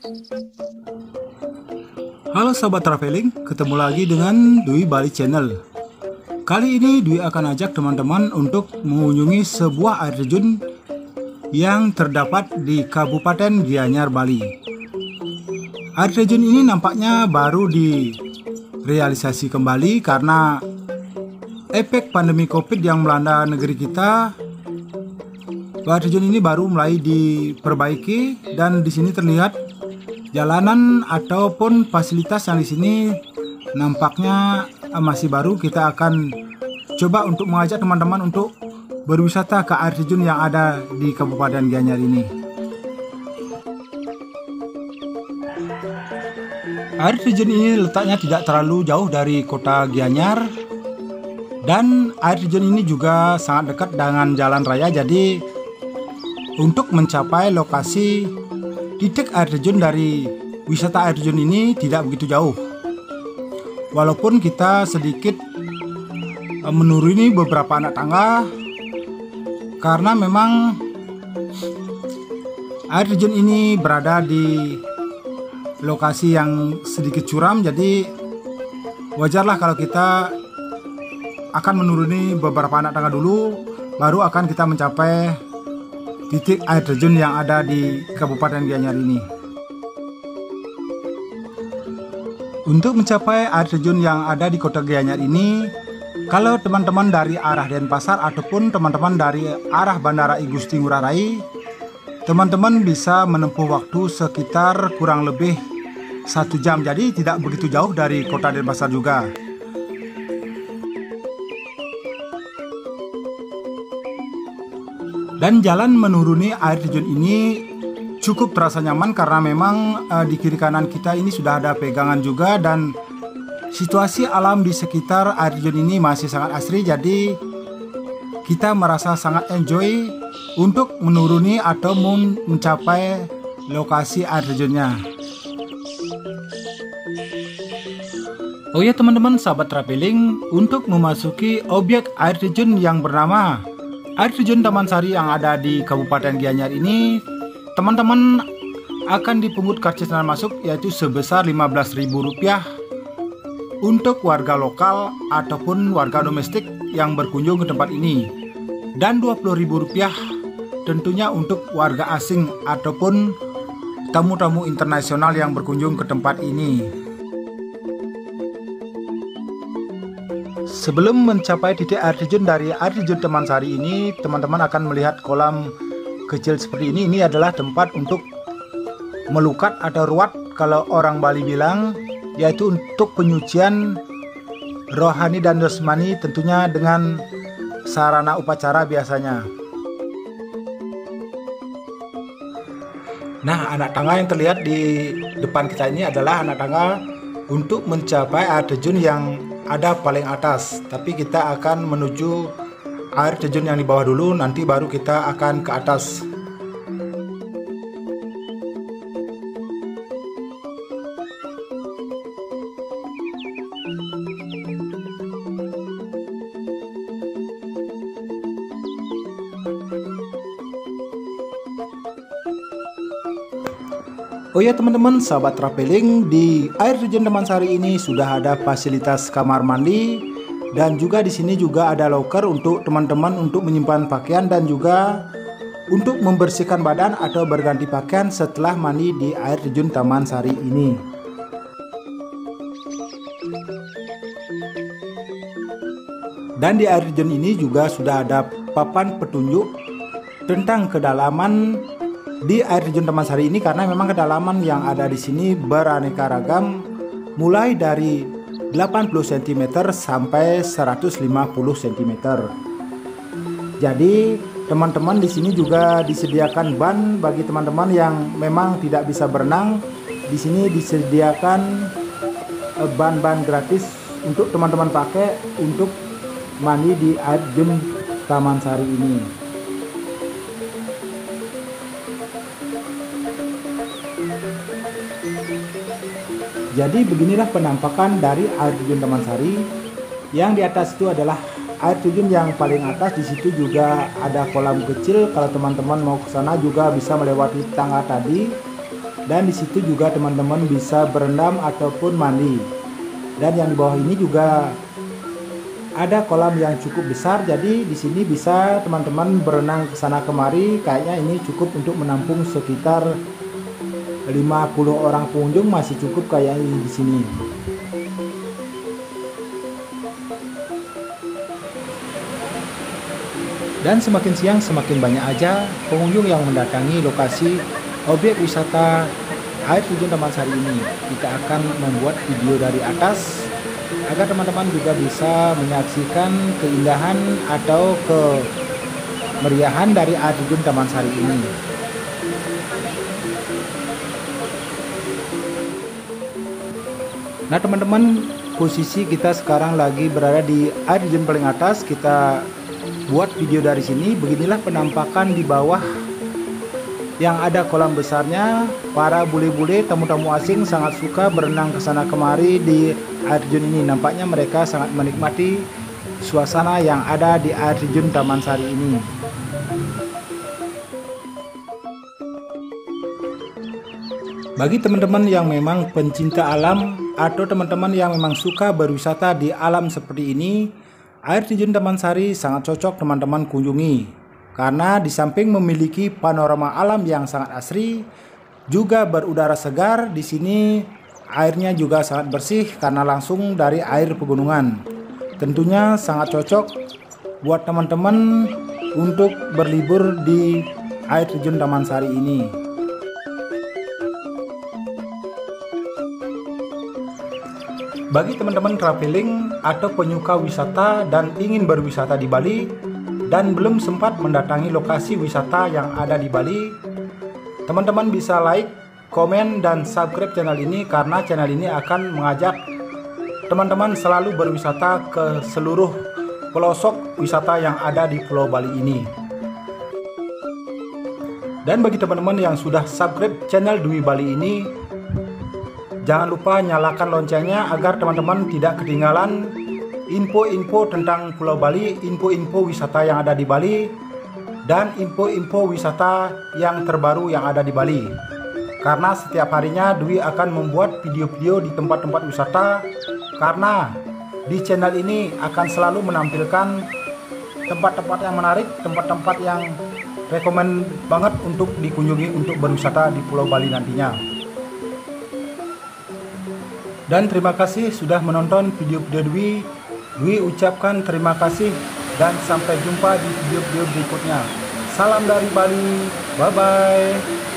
Halo sahabat traveling, ketemu lagi dengan Dwi Bali Channel. Kali ini Dwi akan ajak teman-teman untuk mengunjungi sebuah air terjun yang terdapat di Kabupaten Gianyar, Bali. Air terjun ini nampaknya baru direalisasi kembali karena efek pandemi Covid yang melanda negeri kita. Air terjun ini baru mulai diperbaiki dan di sini terlihat jalanan ataupun fasilitas yang di sini nampaknya masih baru. Kita akan coba untuk mengajak teman-teman untuk berwisata ke air terjun yang ada di Kabupaten Gianyar ini. Air terjun ini letaknya tidak terlalu jauh dari kota Gianyar dan air terjun ini juga sangat dekat dengan jalan raya. Jadi untuk mencapai lokasi titik air terjun dari wisata air terjun ini tidak begitu jauh. Walaupun kita sedikit menuruni beberapa anak tangga karena memang air terjun ini berada di lokasi yang sedikit curam, jadi wajarlah kalau kita akan menuruni beberapa anak tangga dulu, baru akan kita mencapai titik air terjun yang ada di Kabupaten Gianyar ini. Untuk mencapai air terjun yang ada di kota Gianyar ini, kalau teman-teman dari arah Denpasar ataupun teman-teman dari arah Bandara I Gusti Ngurah Rai, teman-teman bisa menempuh waktu sekitar kurang lebih 1 jam. Jadi tidak begitu jauh dari kota Denpasar juga. Dan jalan menuruni air terjun ini cukup terasa nyaman karena memang di kiri kanan kita ini sudah ada pegangan juga, dan situasi alam di sekitar air terjun ini masih sangat asri. Jadi kita merasa sangat enjoy untuk menuruni atau mencapai lokasi air terjunnya. Oh ya teman-teman sahabat traveling, untuk memasuki objek air terjun yang bernama air terjun Taman Sari yang ada di Kabupaten Gianyar ini, teman-teman akan dipungut karcis masuk yaitu sebesar Rp15.000 untuk warga lokal ataupun warga domestik yang berkunjung ke tempat ini, dan Rp20.000 tentunya untuk warga asing ataupun tamu-tamu internasional yang berkunjung ke tempat ini. Sebelum mencapai titik air terjun dari air terjun Taman Sari ini, teman-teman akan melihat kolam kecil seperti ini. Ini adalah tempat untuk melukat atau ruat kalau orang Bali bilang, yaitu untuk penyucian rohani dan jasmani, tentunya dengan sarana upacara biasanya. Nah, anak tangga yang terlihat di depan kita ini adalah anak tangga untuk mencapai air terjun yang ada paling atas, tapi kita akan menuju air terjun yang di bawah dulu, nanti baru kita akan ke atas. Oh ya teman-teman sahabat traveling, di air terjun Taman Sari ini sudah ada fasilitas kamar mandi, dan juga di sini juga ada loker untuk teman-teman untuk menyimpan pakaian dan juga untuk membersihkan badan atau berganti pakaian setelah mandi di air terjun Taman Sari ini. Dan di air terjun ini juga sudah ada papan petunjuk tentang kedalaman di air terjun Taman Sari ini, karena memang kedalaman yang ada di sini beraneka ragam, mulai dari 80 cm sampai 150 cm. Jadi teman-teman di sini juga disediakan ban bagi teman-teman yang memang tidak bisa berenang. Di sini disediakan ban-ban gratis untuk teman-teman pakai untuk mandi di air terjun Taman Sari ini. Jadi beginilah penampakan dari air terjun Taman Sari. Yang di atas itu adalah air terjun yang paling atas. Di situ juga ada kolam kecil. Kalau teman-teman mau ke sana juga bisa melewati tangga tadi. Dan di situ juga teman-teman bisa berendam ataupun mandi. Dan yang di bawah ini juga ada kolam yang cukup besar, jadi di sini bisa teman-teman berenang ke sana kemari. Kayaknya ini cukup untuk menampung sekitar 50 orang pengunjung, masih cukup kayak ini di sini. Dan semakin siang semakin banyak aja pengunjung yang mendatangi lokasi objek wisata air terjun Taman Sari ini. Kita akan membuat video dari atas agar teman-teman juga bisa menyaksikan keindahan atau kemeriahan dari air terjun Taman Sari ini. Nah teman-teman, posisi kita sekarang lagi berada di air terjun paling atas. Kita buat video dari sini. Beginilah penampakan di bawah yang ada kolam besarnya. Para bule-bule, tamu-tamu asing sangat suka berenang ke sana kemari di air terjun ini. Nampaknya mereka sangat menikmati suasana yang ada di air terjun Taman Sari ini. Bagi teman-teman yang memang pencinta alam atau teman-teman yang memang suka berwisata di alam seperti ini, air terjun Taman Sari sangat cocok teman-teman kunjungi. Karena di samping memiliki panorama alam yang sangat asri, juga berudara segar. Di sini airnya juga sangat bersih karena langsung dari air pegunungan. Tentunya sangat cocok buat teman-teman untuk berlibur di air terjun Taman Sari ini. Bagi teman-teman traveling atau penyuka wisata dan ingin berwisata di Bali dan belum sempat mendatangi lokasi wisata yang ada di Bali, teman-teman bisa like, komen, dan subscribe channel ini karena channel ini akan mengajak teman-teman selalu berwisata ke seluruh pelosok wisata yang ada di Pulau Bali ini. Dan bagi teman-teman yang sudah subscribe channel Dwi Bali ini, jangan lupa nyalakan loncengnya agar teman-teman tidak ketinggalan info-info tentang Pulau Bali, info-info wisata yang ada di Bali, dan info-info wisata yang terbaru yang ada di Bali. Karena setiap harinya Dwi akan membuat video-video di tempat-tempat wisata, karena di channel ini akan selalu menampilkan tempat-tempat yang menarik, tempat-tempat yang rekomen banget untuk dikunjungi untuk berwisata di Pulau Bali nantinya. Dan terima kasih sudah menonton video-video Dwi. Dwi ucapkan terima kasih dan sampai jumpa di video-video berikutnya. Salam dari Bali. Bye-bye.